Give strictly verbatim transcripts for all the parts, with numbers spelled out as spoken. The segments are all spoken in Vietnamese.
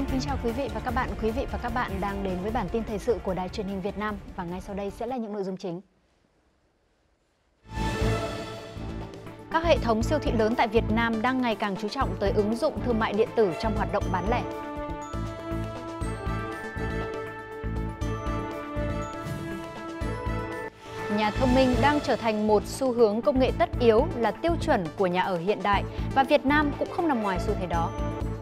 Xin kính chào quý vị và các bạn. Quý vị và các bạn đang đến với bản tin thời sự của Đài Truyền hình Việt Nam và ngay sau đây sẽ là những nội dung chính. Các hệ thống siêu thị lớn tại Việt Nam đang ngày càng chú trọng tới ứng dụng thương mại điện tử trong hoạt động bán lẻ. Nhà thông minh đang trở thành một xu hướng công nghệ tất yếu, là tiêu chuẩn của nhà ở hiện đại và Việt Nam cũng không nằm ngoài xu thế đó.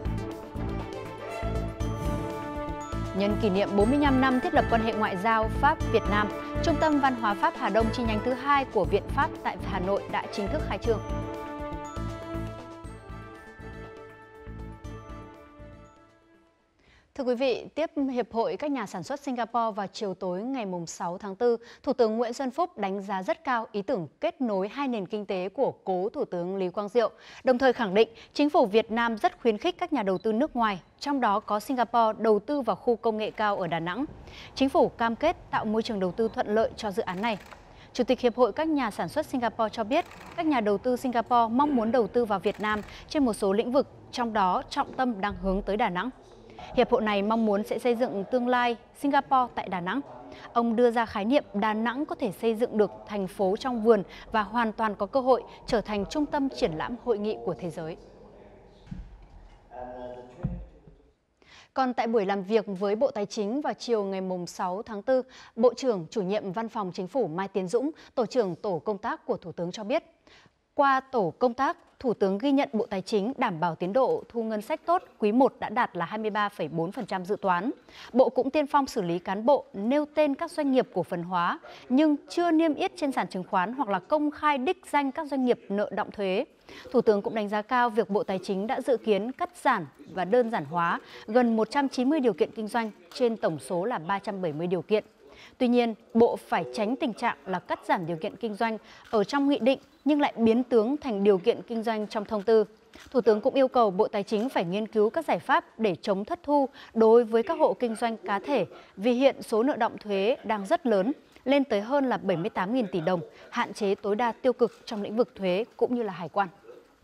Nhân kỷ niệm bốn mươi lăm năm thiết lập quan hệ ngoại giao Pháp-Việt Nam, Trung tâm Văn hóa Pháp Hà Đông chi nhánh thứ hai của Viện Pháp tại Hà Nội đã chính thức khai trương. Thưa quý vị, tiếp Hiệp hội các nhà sản xuất Singapore vào chiều tối ngày sáu tháng tư, Thủ tướng Nguyễn Xuân Phúc đánh giá rất cao ý tưởng kết nối hai nền kinh tế của cố Thủ tướng Lý Quang Diệu, đồng thời khẳng định chính phủ Việt Nam rất khuyến khích các nhà đầu tư nước ngoài, trong đó có Singapore, đầu tư vào khu công nghệ cao ở Đà Nẵng. Chính phủ cam kết tạo môi trường đầu tư thuận lợi cho dự án này. Chủ tịch Hiệp hội các nhà sản xuất Singapore cho biết, các nhà đầu tư Singapore mong muốn đầu tư vào Việt Nam trên một số lĩnh vực, trong đó trọng tâm đang hướng tới Đà Nẵng. Hiệp hội này mong muốn sẽ xây dựng tương lai Singapore tại Đà Nẵng. Ông đưa ra khái niệm Đà Nẵng có thể xây dựng được thành phố trong vườn và hoàn toàn có cơ hội trở thành trung tâm triển lãm hội nghị của thế giới. Còn tại buổi làm việc với Bộ Tài chính vào chiều ngày sáu tháng tư, Bộ trưởng Chủ nhiệm Văn phòng Chính phủ Mai Tiến Dũng, Tổ trưởng Tổ công tác của Thủ tướng cho biết, qua tổ công tác, Thủ tướng ghi nhận Bộ Tài chính đảm bảo tiến độ thu ngân sách tốt, quý một đã đạt là hai mươi ba phẩy bốn phần trăm dự toán. Bộ cũng tiên phong xử lý cán bộ nêu tên các doanh nghiệp cổ phần hóa nhưng chưa niêm yết trên sàn chứng khoán hoặc là công khai đích danh các doanh nghiệp nợ đọng thuế. Thủ tướng cũng đánh giá cao việc Bộ Tài chính đã dự kiến cắt giảm và đơn giản hóa gần một trăm chín mươi điều kiện kinh doanh trên tổng số là ba trăm bảy mươi điều kiện. Tuy nhiên, Bộ phải tránh tình trạng là cắt giảm điều kiện kinh doanh ở trong nghị định nhưng lại biến tướng thành điều kiện kinh doanh trong thông tư. Thủ tướng cũng yêu cầu Bộ Tài chính phải nghiên cứu các giải pháp để chống thất thu đối với các hộ kinh doanh cá thể vì hiện số nợ đọng thuế đang rất lớn, lên tới hơn là bảy mươi tám nghìn tỷ đồng, hạn chế tối đa tiêu cực trong lĩnh vực thuế cũng như là hải quan.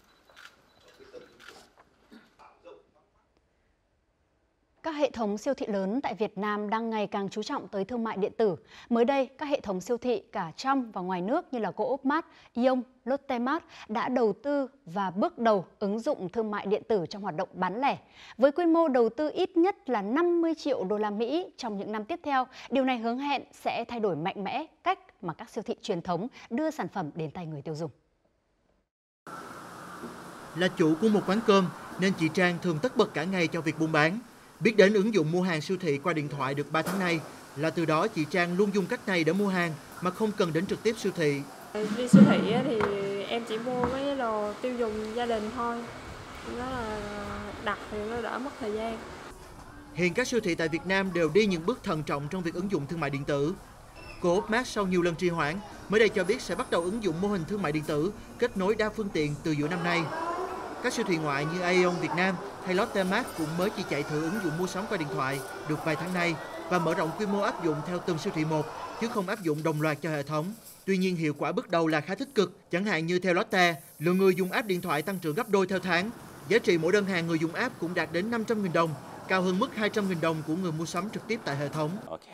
Các hệ thống siêu thị lớn tại Việt Nam đang ngày càng chú trọng tới thương mại điện tử. Mới đây, các hệ thống siêu thị cả trong và ngoài nước như là Co-op Mart, Aeon, Lotte Mart đã đầu tư và bước đầu ứng dụng thương mại điện tử trong hoạt động bán lẻ. Với quy mô đầu tư ít nhất là năm mươi triệu đô la Mỹ trong những năm tiếp theo, điều này hứa hẹn sẽ thay đổi mạnh mẽ cách mà các siêu thị truyền thống đưa sản phẩm đến tay người tiêu dùng. Là chủ của một quán cơm nên chị Trang thường tất bật cả ngày cho việc buôn bán. Biết đến ứng dụng mua hàng siêu thị qua điện thoại được ba tháng nay, là từ đó chị Trang luôn dùng cách này để mua hàng mà không cần đến trực tiếp siêu thị. Đi siêu thị thì em chỉ mua mấy đồ tiêu dùng gia đình thôi, nó là đặt thì nó đỡ mất thời gian. Hiện các siêu thị tại Việt Nam đều đi những bước thận trọng trong việc ứng dụng thương mại điện tử. Co-op Mart sau nhiều lần trì hoãn, mới đây cho biết sẽ bắt đầu ứng dụng mô hình thương mại điện tử kết nối đa phương tiện từ giữa năm nay. Các siêu thị ngoại như Aeon Việt Nam hay Lotte Mart cũng mới chỉ chạy thử ứng dụng mua sắm qua điện thoại được vài tháng nay và mở rộng quy mô áp dụng theo từng siêu thị một, chứ không áp dụng đồng loạt cho hệ thống. Tuy nhiên hiệu quả bước đầu là khá tích cực, chẳng hạn như theo Lotte, lượng người dùng app điện thoại tăng trưởng gấp đôi theo tháng. Giá trị mỗi đơn hàng người dùng app cũng đạt đến năm trăm nghìn đồng, cao hơn mức hai trăm nghìn đồng của người mua sắm trực tiếp tại hệ thống.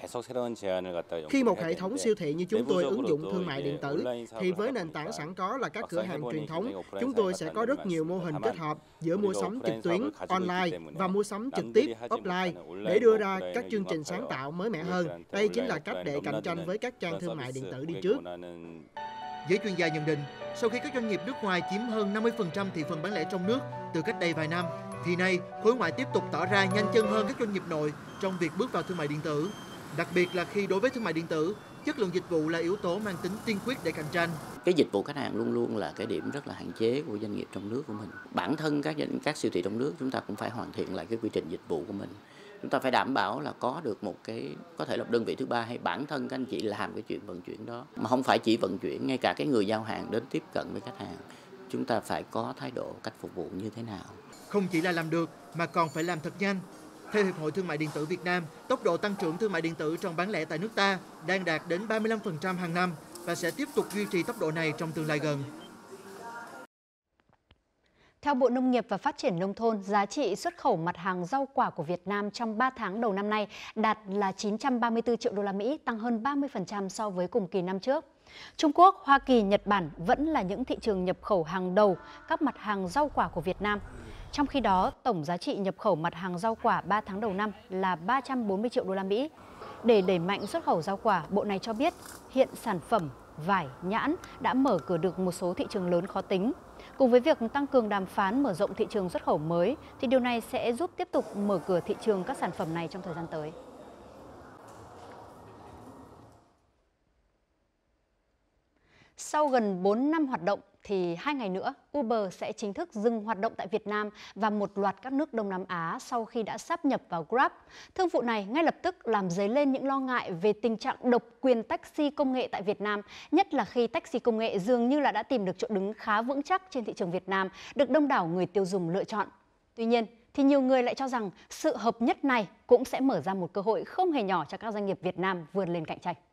Khi một hệ thống siêu thị như chúng tôi ứng dụng thương mại điện tử, thì với nền tảng sẵn có là các cửa hàng truyền thống, chúng tôi sẽ có rất nhiều mô hình kết hợp giữa mua sắm trực tuyến, online và mua sắm trực tiếp, offline để đưa ra các chương trình sáng tạo mới mẻ hơn. Đây chính là cách để cạnh tranh với các trang thương mại điện tử đi trước. Giới chuyên gia nhận định, sau khi các doanh nghiệp nước ngoài chiếm hơn năm mươi phần trăm thị phần bán lẻ trong nước từ cách đây vài năm, thì nay khối ngoại tiếp tục tỏ ra nhanh chân hơn các doanh nghiệp nội trong việc bước vào thương mại điện tử. Đặc biệt là khi đối với thương mại điện tử, chất lượng dịch vụ là yếu tố mang tính tiên quyết để cạnh tranh. Cái dịch vụ khách hàng luôn luôn là cái điểm rất là hạn chế của doanh nghiệp trong nước của mình. Bản thân các các siêu thị trong nước chúng ta cũng phải hoàn thiện lại cái quy trình dịch vụ của mình. Chúng ta phải đảm bảo là có được một cái, có thể là đơn vị thứ ba hay bản thân các anh chị làm cái chuyện vận chuyển đó. Mà không phải chỉ vận chuyển, ngay cả cái người giao hàng đến tiếp cận với khách hàng. Chúng ta phải có thái độ cách phục vụ như thế nào. Không chỉ là làm được mà còn phải làm thật nhanh. Theo Hiệp hội Thương mại Điện tử Việt Nam, tốc độ tăng trưởng thương mại điện tử trong bán lẻ tại nước ta đang đạt đến ba mươi lăm phần trăm hàng năm và sẽ tiếp tục duy trì tốc độ này trong tương lai gần. Theo Bộ Nông nghiệp và Phát triển Nông thôn, giá trị xuất khẩu mặt hàng rau quả của Việt Nam trong ba tháng đầu năm nay đạt là chín trăm ba mươi tư triệu đô la Mỹ, tăng hơn ba mươi phần trăm so với cùng kỳ năm trước. Trung Quốc, Hoa Kỳ, Nhật Bản vẫn là những thị trường nhập khẩu hàng đầu các mặt hàng rau quả của Việt Nam. Trong khi đó, tổng giá trị nhập khẩu mặt hàng rau quả ba tháng đầu năm là ba trăm bốn mươi triệu đô la Mỹ. Để đẩy mạnh xuất khẩu rau quả, Bộ này cho biết hiện sản phẩm vải, nhãn đã mở cửa được một số thị trường lớn khó tính. Cùng với việc tăng cường đàm phán mở rộng thị trường xuất khẩu mới, thì điều này sẽ giúp tiếp tục mở cửa thị trường các sản phẩm này trong thời gian tới. Sau gần bốn năm hoạt động, thì hai ngày nữa, Uber sẽ chính thức dừng hoạt động tại Việt Nam và một loạt các nước Đông Nam Á sau khi đã sáp nhập vào Grab. Thương vụ này ngay lập tức làm dấy lên những lo ngại về tình trạng độc quyền taxi công nghệ tại Việt Nam, nhất là khi taxi công nghệ dường như là đã tìm được chỗ đứng khá vững chắc trên thị trường Việt Nam, được đông đảo người tiêu dùng lựa chọn. Tuy nhiên, thì nhiều người lại cho rằng sự hợp nhất này cũng sẽ mở ra một cơ hội không hề nhỏ cho các doanh nghiệp Việt Nam vươn lên cạnh tranh.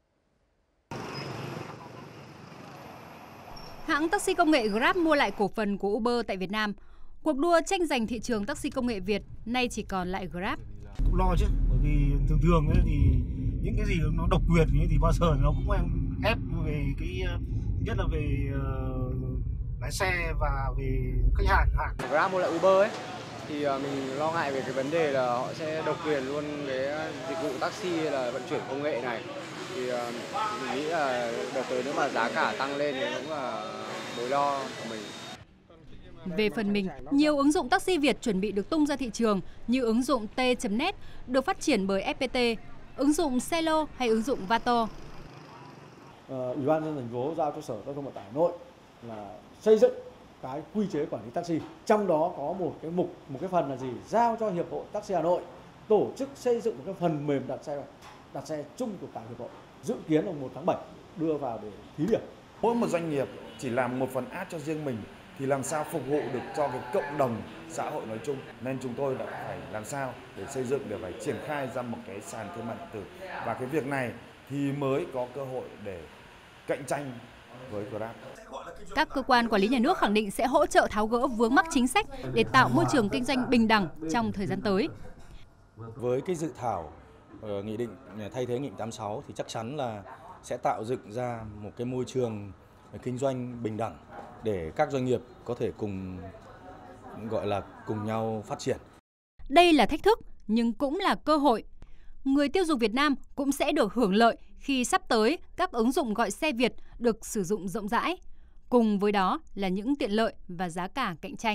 Hãng taxi công nghệ Grab mua lại cổ phần của Uber tại Việt Nam. Cuộc đua tranh giành thị trường taxi công nghệ Việt nay chỉ còn lại Grab. Cũng lo chứ, bởi vì thường thường ấy thì những cái gì nó độc quyền ấy thì bao giờ nó cũng ép về cái, nhất là về uh, lái xe và về khách hàng. Grab mua lại Uber ấy thì mình lo ngại về cái vấn đề là họ sẽ độc quyền luôn cái dịch vụ taxi hay là vận chuyển công nghệ này. Thì mình nghĩ là đợt tới nếu mà giá cả tăng lên thì cũng là mối lo của mình. Về phần mình, nhiều ứng dụng taxi Việt chuẩn bị được tung ra thị trường như ứng dụng T chấm net được phát triển bởi ép pê tê, ứng dụng Celo hay ứng dụng Vato. Ủy ban nhân dân thành phố giao cho Sở Giao thông Vận tải Hà Nội là xây dựng cái quy chế quản lý taxi. Trong đó có một cái mục, một cái phần là gì? Giao cho Hiệp hội Taxi Hà Nội tổ chức xây dựng một cái phần mềm đặt xe đặt xe chung của cả hiệp hội, dự kiến là một tháng bảy đưa vào để thí điểm. Mỗi một doanh nghiệp chỉ làm một phần ad cho riêng mình thì làm sao phục vụ được cho cái cộng đồng xã hội nói chung, nên chúng tôi đã phải làm sao để xây dựng, để phải triển khai ra một cái sàn thương mại điện tử, và cái việc này thì mới có cơ hội để cạnh tranh với Grab. Các cơ quan quản lý nhà nước khẳng định sẽ hỗ trợ tháo gỡ vướng mắc chính sách để tạo môi trường kinh doanh bình đẳng trong thời gian tới. Với cái dự thảo uh, nghị định thay thế nghị định tám mươi sáu thì chắc chắn là sẽ tạo dựng ra một cái môi trường kinh doanh bình đẳng để các doanh nghiệp có thể cùng gọi là cùng nhau phát triển. Đây là thách thức nhưng cũng là cơ hội. Người tiêu dùng Việt Nam cũng sẽ được hưởng lợi khi sắp tới các ứng dụng gọi xe Việt được sử dụng rộng rãi. Cùng với đó là những tiện lợi và giá cả cạnh tranh.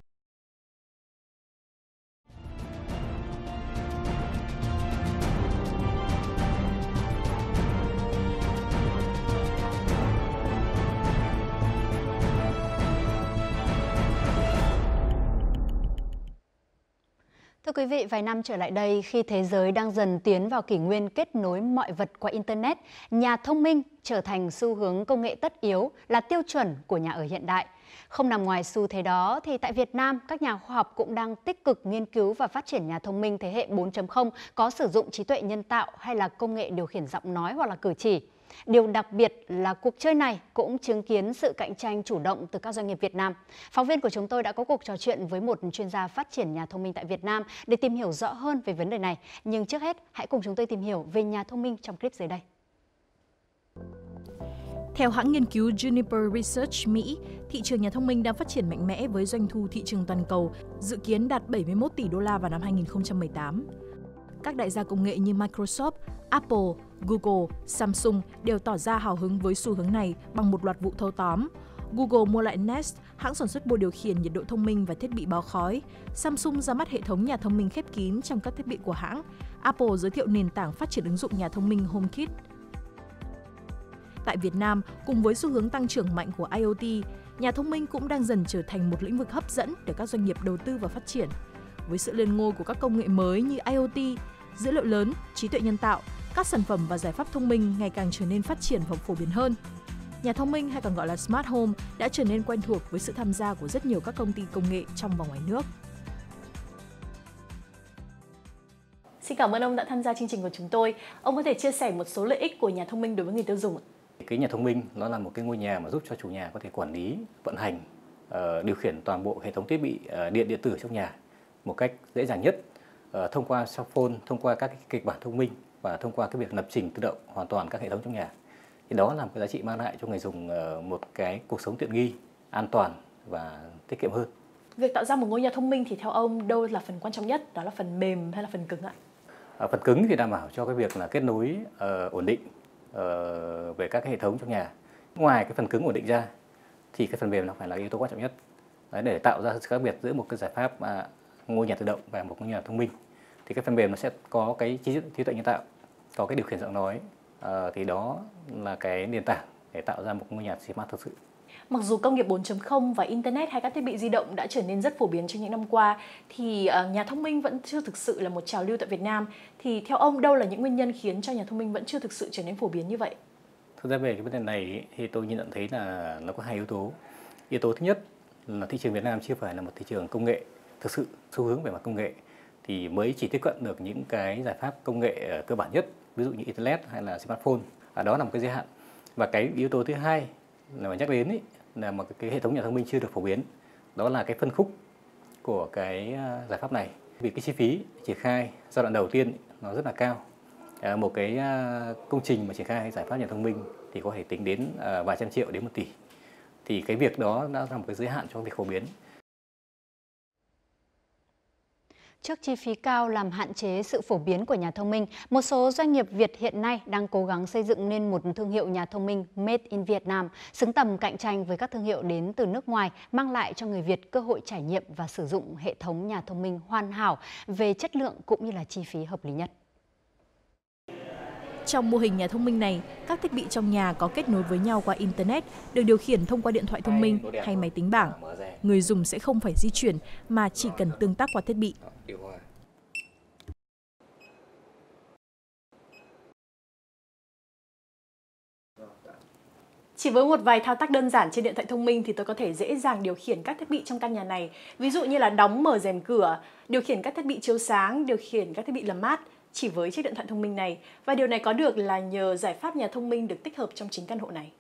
Thưa quý vị, vài năm trở lại đây, khi thế giới đang dần tiến vào kỷ nguyên kết nối mọi vật qua Internet, nhà thông minh trở thành xu hướng công nghệ tất yếu, là tiêu chuẩn của nhà ở hiện đại. Không nằm ngoài xu thế đó, thì tại Việt Nam, các nhà khoa học cũng đang tích cực nghiên cứu và phát triển nhà thông minh thế hệ bốn chấm không có sử dụng trí tuệ nhân tạo hay là công nghệ điều khiển giọng nói hoặc là cử chỉ. Điều đặc biệt là cuộc chơi này cũng chứng kiến sự cạnh tranh chủ động từ các doanh nghiệp Việt Nam. Phóng viên của chúng tôi đã có cuộc trò chuyện với một chuyên gia phát triển nhà thông minh tại Việt Nam để tìm hiểu rõ hơn về vấn đề này. Nhưng trước hết, hãy cùng chúng tôi tìm hiểu về nhà thông minh trong clip dưới đây. Theo hãng nghiên cứu Juniper Research Mỹ, thị trường nhà thông minh đang phát triển mạnh mẽ với doanh thu thị trường toàn cầu dự kiến đạt bảy mươi mốt tỷ đô la vào năm hai nghìn không trăm mười tám. Các đại gia công nghệ như Microsoft, Apple, Google, Samsung đều tỏ ra hào hứng với xu hướng này bằng một loạt vụ thâu tóm. Google mua lại Nest, hãng sản xuất bộ điều khiển nhiệt độ thông minh và thiết bị báo khói. Samsung ra mắt hệ thống nhà thông minh khép kín trong các thiết bị của hãng. Apple giới thiệu nền tảng phát triển ứng dụng nhà thông minh HomeKit. Tại Việt Nam, cùng với xu hướng tăng trưởng mạnh của IoT, nhà thông minh cũng đang dần trở thành một lĩnh vực hấp dẫn để các doanh nghiệp đầu tư và phát triển. Với sự lên ngôi của các công nghệ mới như IoT, dữ liệu lớn, trí tuệ nhân tạo, các sản phẩm và giải pháp thông minh ngày càng trở nên phát triển và phổ biến hơn. Nhà thông minh hay còn gọi là Smart Home đã trở nên quen thuộc với sự tham gia của rất nhiều các công ty công nghệ trong và ngoài nước. Xin cảm ơn ông đã tham gia chương trình của chúng tôi. Ông có thể chia sẻ một số lợi ích của nhà thông minh đối với người tiêu dùng ạ? Cái nhà thông minh nó là một cái ngôi nhà mà giúp cho chủ nhà có thể quản lý, vận hành uh, điều khiển toàn bộ hệ thống thiết bị uh, điện điện tử trong nhà một cách dễ dàng nhất uh, thông qua smartphone, thông qua các cái kịch bản thông minh và thông qua cái việc lập trình tự động hoàn toàn các hệ thống trong nhà. Thì đó là một cái giá trị mang lại cho người dùng uh, một cái cuộc sống tiện nghi, an toàn và tiết kiệm hơn. Việc tạo ra một ngôi nhà thông minh thì theo ông đâu là phần quan trọng nhất? Đó là phần mềm hay là phần cứng ạ? À, phần cứng thì đảm bảo cho cái việc là kết nối uh, ổn định uh, về các cái hệ thống trong nhà. Ngoài cái phần cứng ổn định ra thì cái phần mềm nó phải là yếu tố quan trọng nhất. Đấy, để tạo ra sự khác biệt giữa một cái giải pháp uh, ngôi nhà tự động và một ngôi nhà thông minh. Thì cái phần mềm nó sẽ có cái trí, trí tuệ nhân tạo, có cái điều khiển giọng nói. Uh, thì đó là cái nền tảng để tạo ra một ngôi nhà smart thực sự. Mặc dù công nghiệp bốn chấm không và Internet hay các thiết bị di động đã trở nên rất phổ biến trong những năm qua, thì nhà thông minh vẫn chưa thực sự là một trào lưu tại Việt Nam. Thì theo ông, đâu là những nguyên nhân khiến cho nhà thông minh vẫn chưa thực sự trở nên phổ biến như vậy? Thực ra về cái vấn đề này thì tôi nhận thấy là nó có hai yếu tố. Yếu tố thứ nhất là thị trường Việt Nam chưa phải là một thị trường công nghệ thực sự xu hướng về mặt công nghệ, thì mới chỉ tiếp cận được những cái giải pháp công nghệ cơ bản nhất, ví dụ như Internet hay là smartphone. À, đó là một cái giới hạn. Và cái yếu tố thứ hai là mà nhắc đến ý, là một cái hệ thống nhà thông minh chưa được phổ biến, đó là cái phân khúc của cái giải pháp này. Vì cái chi phí triển khai giai đoạn đầu tiên nó rất là cao. À, một cái công trình mà triển khai giải pháp nhà thông minh thì có thể tính đến vài trăm triệu đến một tỷ. Thì cái việc đó đã là một cái giới hạn cho việc phổ biến. Trước chi phí cao làm hạn chế sự phổ biến của nhà thông minh, một số doanh nghiệp Việt hiện nay đang cố gắng xây dựng nên một thương hiệu nhà thông minh Made in Vietnam, xứng tầm cạnh tranh với các thương hiệu đến từ nước ngoài, mang lại cho người Việt cơ hội trải nghiệm và sử dụng hệ thống nhà thông minh hoàn hảo về chất lượng cũng như là chi phí hợp lý nhất. Trong mô hình nhà thông minh này, các thiết bị trong nhà có kết nối với nhau qua Internet, được điều khiển thông qua điện thoại thông minh hay máy tính bảng. Người dùng sẽ không phải di chuyển mà chỉ cần tương tác qua thiết bị. Chỉ với một vài thao tác đơn giản trên điện thoại thông minh thì tôi có thể dễ dàng điều khiển các thiết bị trong căn nhà này. Ví dụ như là đóng mở rèm cửa, điều khiển các thiết bị chiếu sáng, điều khiển các thiết bị làm mát chỉ với chiếc điện thoại thông minh này. Và điều này có được là nhờ giải pháp nhà thông minh được tích hợp trong chính căn hộ này.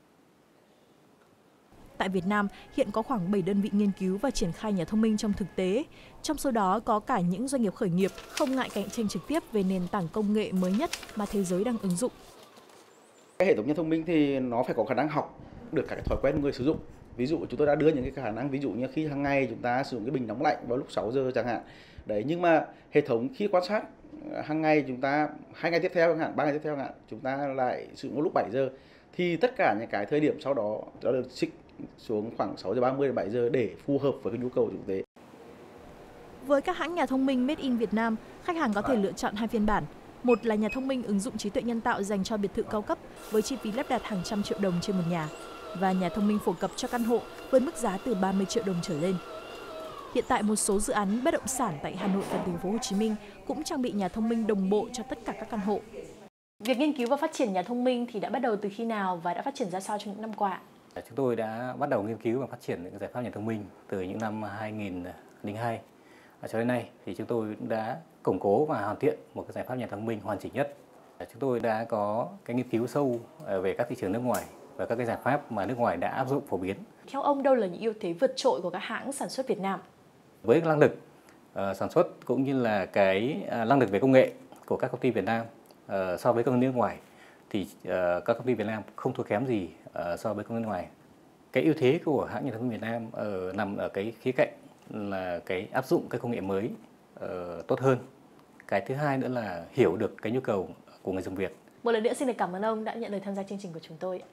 Tại Việt Nam, hiện có khoảng bảy đơn vị nghiên cứu và triển khai nhà thông minh trong thực tế. Trong số đó có cả những doanh nghiệp khởi nghiệp không ngại cạnh tranh trực tiếp về nền tảng công nghệ mới nhất mà thế giới đang ứng dụng. Cái hệ thống nhà thông minh thì nó phải có khả năng học được các thói quen của người sử dụng. Ví dụ chúng tôi đã đưa những cái khả năng, ví dụ như khi hàng ngày chúng ta sử dụng cái bình nóng lạnh vào lúc sáu giờ chẳng hạn. Đấy, nhưng mà hệ thống khi quan sát hàng ngày chúng ta, hai ngày tiếp theo chẳng hạn, ba ngày tiếp theo chẳng hạn, chúng ta lại sử dụng lúc bảy giờ. Thì tất cả những cái thời điểm sau đó nó được xích xuống khoảng sáu giờ ba mươi đến bảy giờ để phù hợp với cái nhu cầu thực tế. Với các hãng nhà thông minh Made in Vietnam, khách hàng có thể lựa chọn hai phiên bản. Một là nhà thông minh ứng dụng trí tuệ nhân tạo dành cho biệt thự cao cấp với chi phí lắp đặt hàng trăm triệu đồng trên một nhà, và nhà thông minh phổ cập cho căn hộ với mức giá từ ba mươi triệu đồng trở lên. Hiện tại một số dự án bất động sản tại Hà Nội và thành phố Hồ Chí Minh cũng trang bị nhà thông minh đồng bộ cho tất cả các căn hộ. Việc nghiên cứu và phát triển nhà thông minh thì đã bắt đầu từ khi nào và đã phát triển ra sao trong những năm qua? Chúng tôi đã bắt đầu nghiên cứu và phát triển những giải pháp nhà thông minh từ những năm hai nghìn lẻ hai. Cho đến nay thì chúng tôi đã củng cố và hoàn thiện một cái giải pháp nhà thông minh hoàn chỉnh nhất. Chúng tôi đã có cái nghiên cứu sâu về các thị trường nước ngoài và các cái giải pháp mà nước ngoài đã áp dụng phổ biến. Theo ông, đâu là những ưu thế vượt trội của các hãng sản xuất Việt Nam? Với năng lực uh, sản xuất cũng như là cái uh, năng lực về công nghệ của các công ty Việt Nam uh, so với công ty nước ngoài thì uh, các công ty Việt Nam không thua kém gì uh, so với công ty nước ngoài. Cái ưu thế của hãng nhà thông minh Việt Nam uh, nằm ở cái khía cạnh là cái áp dụng cái công nghệ mới uh, tốt hơn. Cái thứ hai nữa là hiểu được cái nhu cầu của người dùng Việt. Một lần nữa xin được cảm ơn ông đã nhận lời tham gia chương trình của chúng tôi.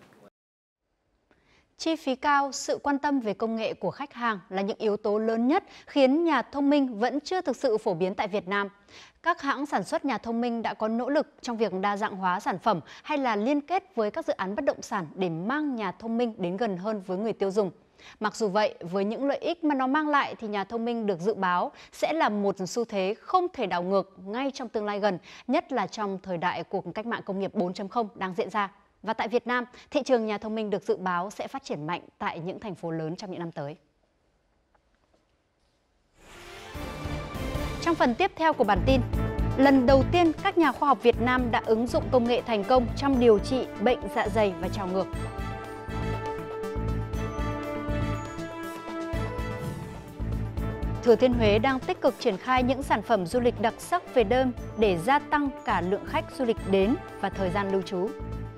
Chi phí cao, sự quan tâm về công nghệ của khách hàng là những yếu tố lớn nhất khiến nhà thông minh vẫn chưa thực sự phổ biến tại Việt Nam. Các hãng sản xuất nhà thông minh đã có nỗ lực trong việc đa dạng hóa sản phẩm hay là liên kết với các dự án bất động sản để mang nhà thông minh đến gần hơn với người tiêu dùng. Mặc dù vậy, với những lợi ích mà nó mang lại thì nhà thông minh được dự báo sẽ là một xu thế không thể đảo ngược ngay trong tương lai gần, nhất là trong thời đại cuộc cách mạng công nghiệp bốn chấm không đang diễn ra. Và tại Việt Nam, thị trường nhà thông minh được dự báo sẽ phát triển mạnh tại những thành phố lớn trong những năm tới. Trong phần tiếp theo của bản tin, lần đầu tiên các nhà khoa học Việt Nam đã ứng dụng công nghệ thành công trong điều trị bệnh dạ dày và trào ngược. Thừa Thiên Huế đang tích cực triển khai những sản phẩm du lịch đặc sắc về đêm để gia tăng cả lượng khách du lịch đến và thời gian lưu trú.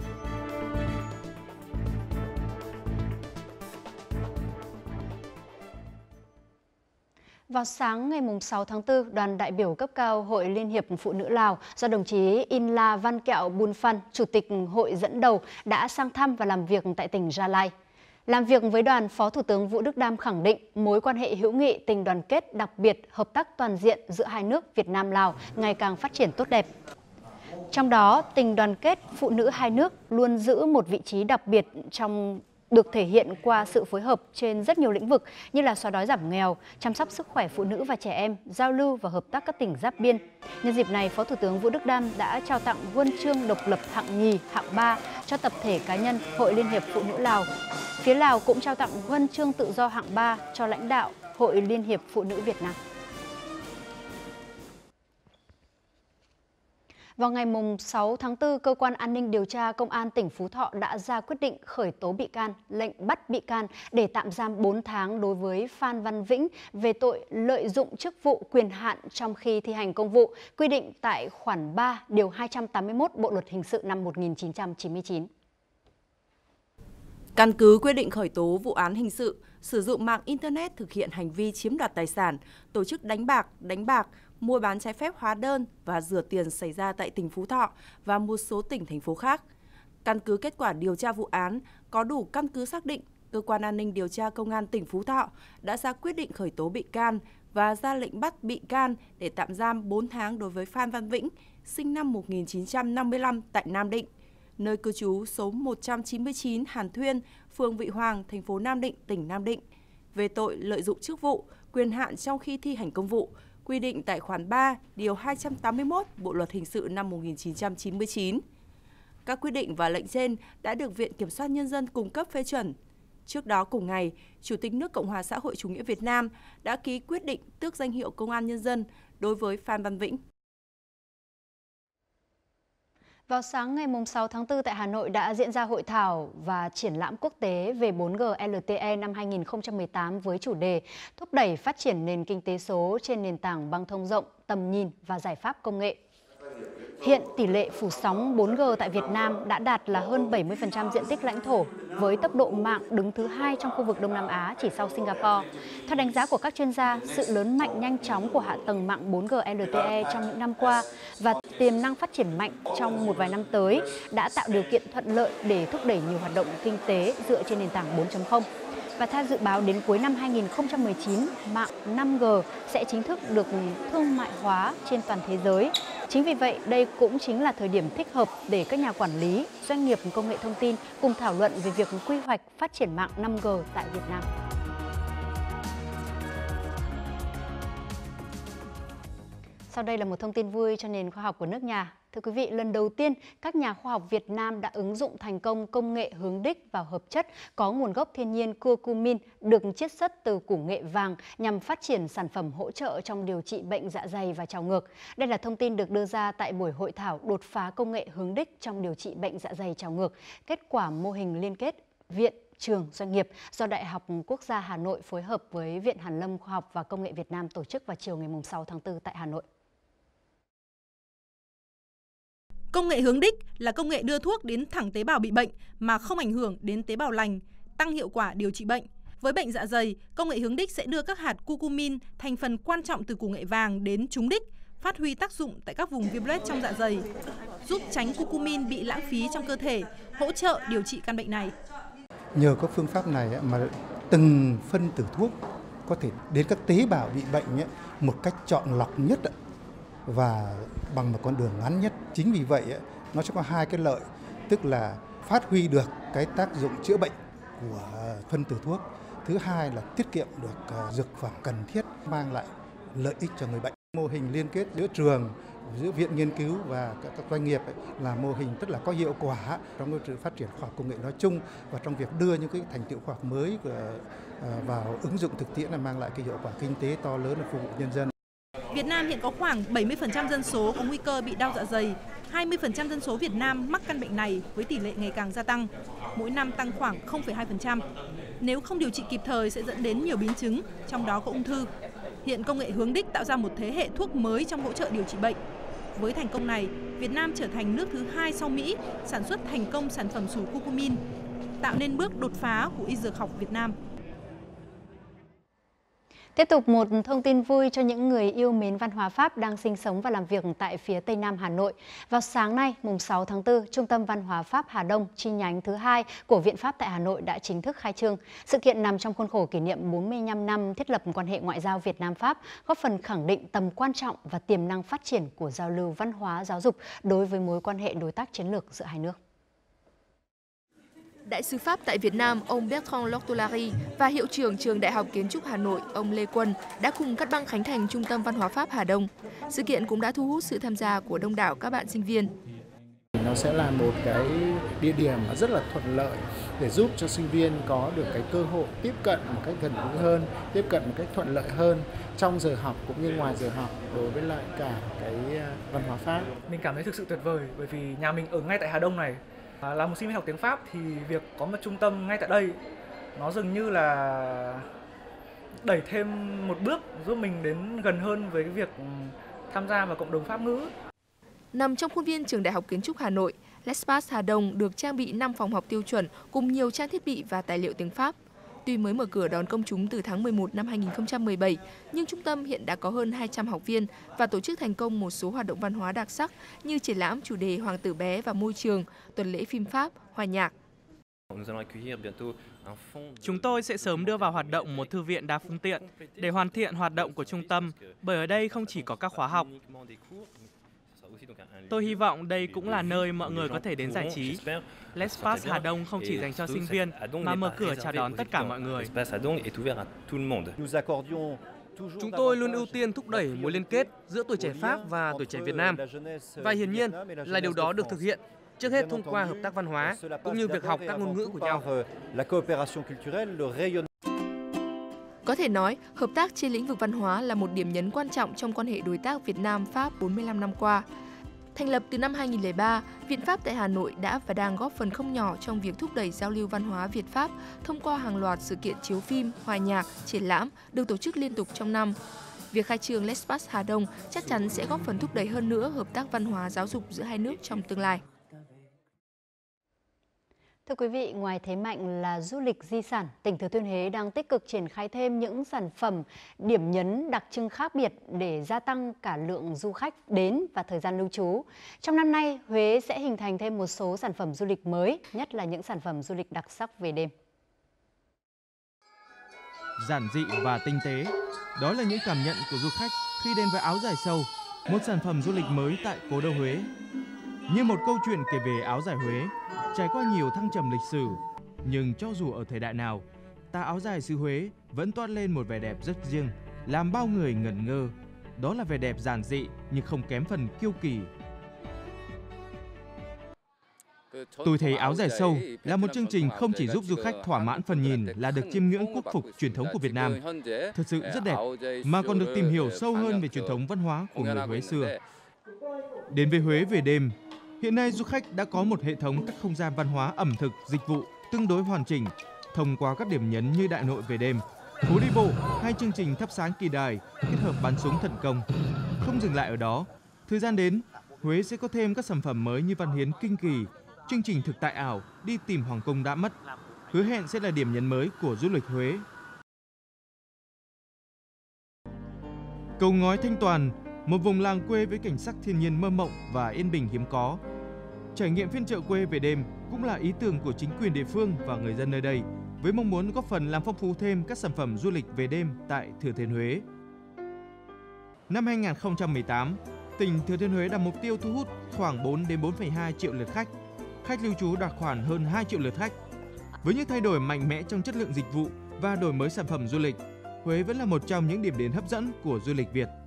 Vào sáng ngày sáu tháng tư, đoàn đại biểu cấp cao Hội Liên hiệp Phụ nữ Lào do đồng chí Inla Văn Kẹo Bun Phan, Chủ tịch Hội dẫn đầu đã sang thăm và làm việc tại tỉnh Gia Lai. Làm việc với đoàn, Phó Thủ tướng Vũ Đức Đam khẳng định mối quan hệ hữu nghị, tình đoàn kết, đặc biệt hợp tác toàn diện giữa hai nước Việt Nam-Lào ngày càng phát triển tốt đẹp. Trong đó, tình đoàn kết phụ nữ hai nước luôn giữ một vị trí đặc biệt trong được thể hiện qua sự phối hợp trên rất nhiều lĩnh vực như là xóa đói giảm nghèo, chăm sóc sức khỏe phụ nữ và trẻ em, giao lưu và hợp tác các tỉnh giáp biên. Nhân dịp này, Phó Thủ tướng Vũ Đức Đam đã trao tặng huân chương độc lập hạng nhì, hạng ba cho tập thể cá nhân Hội Liên hiệp Phụ nữ Lào. Phía Lào cũng trao tặng huân chương tự do hạng ba cho lãnh đạo Hội Liên hiệp Phụ nữ Việt Nam. Vào ngày sáu tháng tư, Cơ quan An ninh Điều tra Công an tỉnh Phú Thọ đã ra quyết định khởi tố bị can, lệnh bắt bị can để tạm giam bốn tháng đối với Phan Văn Vĩnh về tội lợi dụng chức vụ quyền hạn trong khi thi hành công vụ, quy định tại khoản ba điều hai trăm tám mươi mốt Bộ Luật Hình sự năm một nghìn chín trăm chín mươi chín. Căn cứ quyết định khởi tố vụ án hình sự, sử dụng mạng Internet thực hiện hành vi chiếm đoạt tài sản, tổ chức đánh bạc, đánh bạc, mua bán trái phép hóa đơn và rửa tiền xảy ra tại tỉnh Phú Thọ và một số tỉnh, thành phố khác. Căn cứ kết quả điều tra vụ án, có đủ căn cứ xác định, Cơ quan An ninh Điều tra Công an tỉnh Phú Thọ đã ra quyết định khởi tố bị can và ra lệnh bắt bị can để tạm giam bốn tháng đối với Phan Văn Vĩnh, sinh năm một nghìn chín trăm năm mươi lăm tại Nam Định, nơi cư trú số một trăm chín mươi chín Hàn Thuyên, phường Vị Hoàng, thành phố Nam Định, tỉnh Nam Định, về tội lợi dụng chức vụ, quyền hạn trong khi thi hành công vụ, quy định tại khoản ba, điều hai trăm tám mươi mốt Bộ Luật Hình sự năm một nghìn chín trăm chín mươi chín. Các quyết định và lệnh trên đã được Viện Kiểm soát Nhân dân cung cấp phê chuẩn. Trước đó cùng ngày, Chủ tịch nước Cộng hòa xã hội chủ nghĩa Việt Nam đã ký quyết định tước danh hiệu Công an Nhân dân đối với Phan Văn Vĩnh. Vào sáng ngày sáu tháng tư tại Hà Nội đã diễn ra hội thảo và triển lãm quốc tế về bốn G L T E năm hai nghìn không trăm mười tám với chủ đề thúc đẩy phát triển nền kinh tế số trên nền tảng băng thông rộng, tầm nhìn và giải pháp công nghệ. Hiện tỷ lệ phủ sóng bốn G tại Việt Nam đã đạt là hơn bảy mươi phần trăm diện tích lãnh thổ, với tốc độ mạng đứng thứ hai trong khu vực Đông Nam Á chỉ sau Singapore. Theo đánh giá của các chuyên gia, sự lớn mạnh nhanh chóng của hạ tầng mạng bốn G L T E trong những năm qua và tiềm năng phát triển mạnh trong một vài năm tới đã tạo điều kiện thuận lợi để thúc đẩy nhiều hoạt động kinh tế dựa trên nền tảng bốn chấm không. Và theo dự báo đến cuối năm hai nghìn không trăm mười chín, mạng năm G sẽ chính thức được thương mại hóa trên toàn thế giới. Chính vì vậy, đây cũng chính là thời điểm thích hợp để các nhà quản lý, doanh nghiệp công nghệ thông tin cùng thảo luận về việc quy hoạch phát triển mạng năm G tại Việt Nam. Sau đây là một thông tin vui cho nền khoa học của nước nhà. Thưa quý vị, lần đầu tiên, các nhà khoa học Việt Nam đã ứng dụng thành công công nghệ hướng đích vào hợp chất có nguồn gốc thiên nhiên curcumin được chiết xuất từ củ nghệ vàng nhằm phát triển sản phẩm hỗ trợ trong điều trị bệnh dạ dày và trào ngược. Đây là thông tin được đưa ra tại buổi hội thảo đột phá công nghệ hướng đích trong điều trị bệnh dạ dày trào ngược, kết quả mô hình liên kết viện, trường, doanh nghiệp do Đại học Quốc gia Hà Nội phối hợp với Viện Hàn lâm Khoa học và Công nghệ Việt Nam tổ chức vào chiều ngày sáu tháng tư tại Hà Nội. Công nghệ hướng đích là công nghệ đưa thuốc đến thẳng tế bào bị bệnh mà không ảnh hưởng đến tế bào lành, tăng hiệu quả điều trị bệnh. Với bệnh dạ dày, công nghệ hướng đích sẽ đưa các hạt curcumin, thành phần quan trọng từ củ nghệ vàng đến trúng đích, phát huy tác dụng tại các vùng viêm loét trong dạ dày, giúp tránh curcumin bị lãng phí trong cơ thể, hỗ trợ điều trị căn bệnh này. Nhờ các phương pháp này mà từng phân tử thuốc có thể đến các tế bào bị bệnh một cách chọn lọc nhất và bằng một con đường ngắn nhất. Chính vì vậy nó sẽ có hai cái lợi, tức là phát huy được cái tác dụng chữa bệnh của phân tử thuốc. Thứ hai là tiết kiệm được dược phẩm cần thiết, mang lại lợi ích cho người bệnh. Mô hình liên kết giữa trường, giữa viện nghiên cứu và các doanh nghiệp là mô hình rất là có hiệu quả trong sự phát triển khoa học công nghệ nói chung và trong việc đưa những cái thành tựu khoa học mới vào ứng dụng thực tiễn là mang lại cái hiệu quả kinh tế to lớn để phục vụ nhân dân. Việt Nam hiện có khoảng bảy mươi phần trăm dân số có nguy cơ bị đau dạ dày, hai mươi phần trăm dân số Việt Nam mắc căn bệnh này với tỷ lệ ngày càng gia tăng, mỗi năm tăng khoảng không phẩy hai phần trăm. Nếu không điều trị kịp thời sẽ dẫn đến nhiều biến chứng, trong đó có ung thư. Hiện công nghệ hướng đích tạo ra một thế hệ thuốc mới trong hỗ trợ điều trị bệnh. Với thành công này, Việt Nam trở thành nước thứ hai sau Mỹ sản xuất thành công sản phẩm sủi curcumin, tạo nên bước đột phá của y dược học Việt Nam. Tiếp tục một thông tin vui cho những người yêu mến văn hóa Pháp đang sinh sống và làm việc tại phía Tây Nam Hà Nội. Vào sáng nay, mùng sáu tháng tư, Trung tâm Văn hóa Pháp Hà Đông, chi nhánh thứ hai của Viện Pháp tại Hà Nội đã chính thức khai trương. Sự kiện nằm trong khuôn khổ kỷ niệm bốn mươi lăm năm thiết lập quan hệ ngoại giao Việt Nam-Pháp, góp phần khẳng định tầm quan trọng và tiềm năng phát triển của giao lưu văn hóa giáo dục đối với mối quan hệ đối tác chiến lược giữa hai nước. Đại sứ Pháp tại Việt Nam, ông Bertrand Lortolari và hiệu trưởng trường Đại học Kiến trúc Hà Nội, ông Lê Quân đã cùng cắt băng khánh thành Trung tâm Văn hóa Pháp Hà Đông. Sự kiện cũng đã thu hút sự tham gia của đông đảo các bạn sinh viên. Nó sẽ là một cái địa điểm rất là thuận lợi để giúp cho sinh viên có được cái cơ hội tiếp cận một cách gần gũi hơn, tiếp cận một cách thuận lợi hơn trong giờ học cũng như ngoài giờ học đối với lại cả cái văn hóa Pháp. Mình cảm thấy thực sự tuyệt vời bởi vì nhà mình ở ngay tại Hà Đông này. Là một sinh viên học tiếng Pháp thì việc có một trung tâm ngay tại đây nó dường như là đẩy thêm một bước giúp mình đến gần hơn với cái việc tham gia vào cộng đồng Pháp ngữ. Nằm trong khuôn viên trường Đại học Kiến trúc Hà Nội, L'Espace Hà Đông được trang bị năm phòng học tiêu chuẩn cùng nhiều trang thiết bị và tài liệu tiếng Pháp. Tuy mới mở cửa đón công chúng từ tháng mười một năm hai nghìn không trăm mười bảy, nhưng trung tâm hiện đã có hơn hai trăm học viên và tổ chức thành công một số hoạt động văn hóa đặc sắc như triển lãm chủ đề Hoàng tử bé và môi trường, tuần lễ phim Pháp, hòa nhạc. Chúng tôi sẽ sớm đưa vào hoạt động một thư viện đa phương tiện để hoàn thiện hoạt động của trung tâm, bởi ở đây không chỉ có các khóa học. Tôi hy vọng đây cũng là nơi mọi người có thể đến giải trí. L'Espace Hà Đông không chỉ dành cho sinh viên, mà mở cửa chào đón tất cả mọi người. Chúng tôi luôn ưu tiên thúc đẩy mối liên kết giữa tuổi trẻ Pháp và tuổi trẻ Việt Nam. Và hiển nhiên là điều đó được thực hiện, trước hết thông qua hợp tác văn hóa, cũng như việc học các ngôn ngữ của nhau. Có thể nói, hợp tác trên lĩnh vực văn hóa là một điểm nhấn quan trọng trong quan hệ đối tác Việt Nam-Pháp bốn mươi lăm năm qua. Thành lập từ năm hai nghìn không trăm lẻ ba, Viện Pháp tại Hà Nội đã và đang góp phần không nhỏ trong việc thúc đẩy giao lưu văn hóa Việt-Pháp thông qua hàng loạt sự kiện chiếu phim, hòa nhạc, triển lãm được tổ chức liên tục trong năm. Việc khai trương L'Espace Hà Đông chắc chắn sẽ góp phần thúc đẩy hơn nữa hợp tác văn hóa giáo dục giữa hai nước trong tương lai. Thưa quý vị, ngoài thế mạnh là du lịch di sản, tỉnh Thừa Thiên Huế đang tích cực triển khai thêm những sản phẩm điểm nhấn đặc trưng khác biệt để gia tăng cả lượng du khách đến và thời gian lưu trú. Trong năm nay, Huế sẽ hình thành thêm một số sản phẩm du lịch mới, nhất là những sản phẩm du lịch đặc sắc về đêm. Giản dị và tinh tế, đó là những cảm nhận của du khách khi đến với áo dài sâu, một sản phẩm du lịch mới tại cố đô Huế. Như một câu chuyện kể về áo dài Huế, trải qua nhiều thăng trầm lịch sử, nhưng cho dù ở thời đại nào, tà áo dài xứ Huế vẫn toát lên một vẻ đẹp rất riêng, làm bao người ngẩn ngơ. Đó là vẻ đẹp giản dị nhưng không kém phần kiêu kỳ. Tôi thấy áo dài sâu là một chương trình không chỉ giúp du khách thỏa mãn phần nhìn là được chiêm ngưỡng quốc phục truyền thống của Việt Nam, thật sự rất đẹp, mà còn được tìm hiểu sâu hơn về truyền thống văn hóa của người Huế xưa. Đến với Huế về đêm, hiện nay du khách đã có một hệ thống các không gian văn hóa ẩm thực, dịch vụ tương đối hoàn chỉnh thông qua các điểm nhấn như đại nội về đêm, phố đi bộ hay chương trình thắp sáng kỳ đài kết hợp bắn súng thần công. Không dừng lại ở đó, thời gian đến, Huế sẽ có thêm các sản phẩm mới như văn hiến kinh kỳ, chương trình thực tại ảo đi tìm hoàng cung đã mất, hứa hẹn sẽ là điểm nhấn mới của du lịch Huế. Cầu ngói Thanh Toàn, một vùng làng quê với cảnh sắc thiên nhiên mơ mộng và yên bình hiếm có. Trải nghiệm phiên chợ quê về đêm cũng là ý tưởng của chính quyền địa phương và người dân nơi đây, với mong muốn góp phần làm phong phú thêm các sản phẩm du lịch về đêm tại Thừa Thiên Huế. Năm hai nghìn không trăm mười tám, tỉnh Thừa Thiên Huế đặt mục tiêu thu hút khoảng bốn đến bốn phẩy hai triệu lượt khách, khách lưu trú đạt khoảng hơn hai triệu lượt khách. Với những thay đổi mạnh mẽ trong chất lượng dịch vụ và đổi mới sản phẩm du lịch, Huế vẫn là một trong những điểm đến hấp dẫn của du lịch Việt.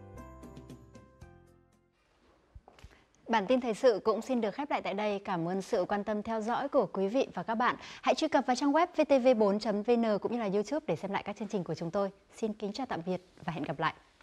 Bản tin thời sự cũng xin được khép lại tại đây. Cảm ơn sự quan tâm theo dõi của quý vị và các bạn. Hãy truy cập vào trang web v t v bốn chấm v n cũng như là YouTube để xem lại các chương trình của chúng tôi. Xin kính chào tạm biệt và hẹn gặp lại.